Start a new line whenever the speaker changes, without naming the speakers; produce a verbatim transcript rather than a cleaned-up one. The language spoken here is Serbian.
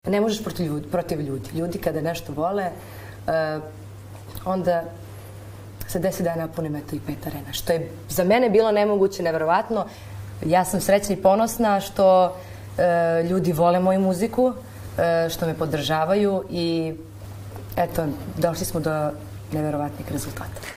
Ne možeš protiv ljudi, protiv ljudi. Ljudi kada nešto vole, uh, onda se desi da ja napunim eto i pet arena. Što je za mene bilo nemoguće, neverovatno. Ja sam srećna i ponosna što uh, ljudi vole moju muziku, uh, što me podržavaju i eto, došli smo do neverovatnih rezultata.